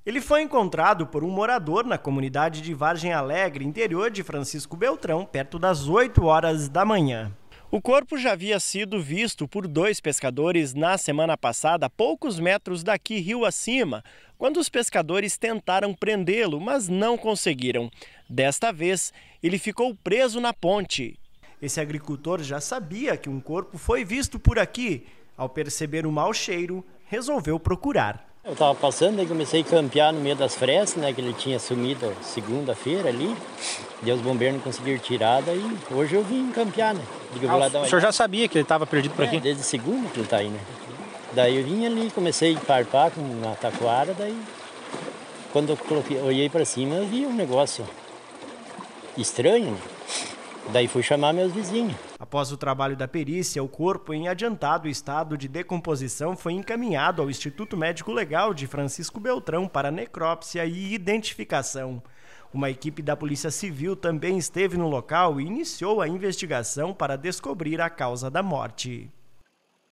Ele foi encontrado por um morador na comunidade de Vargem Alegre, interior de Francisco Beltrão, perto das 8 horas da manhã. O corpo já havia sido visto por 2 pescadores na semana passada, a poucos metros daqui, rio acima, quando os pescadores tentaram prendê-lo, mas não conseguiram. Desta vez, ele ficou preso na ponte. Esse agricultor já sabia que um corpo foi visto por aqui. Ao perceber o mau cheiro, resolveu procurar. Eu estava passando e comecei a campear no meio das frestas, né, que ele tinha sumido segunda-feira ali. E os bombeiros não conseguiram tirar, daí hoje eu vim campear, né? O senhor já sabia que ele estava perdido por aqui? Desde segunda que ele está aí, né? Daí eu vim ali, comecei a farpar com uma taquara, daí quando eu olhei para cima eu vi um negócio estranho, né? Daí fui chamar meus vizinhos. Após o trabalho da perícia, o corpo em adiantado estado de decomposição foi encaminhado ao Instituto Médico Legal de Francisco Beltrão para necrópsia e identificação. Uma equipe da Polícia Civil também esteve no local e iniciou a investigação para descobrir a causa da morte.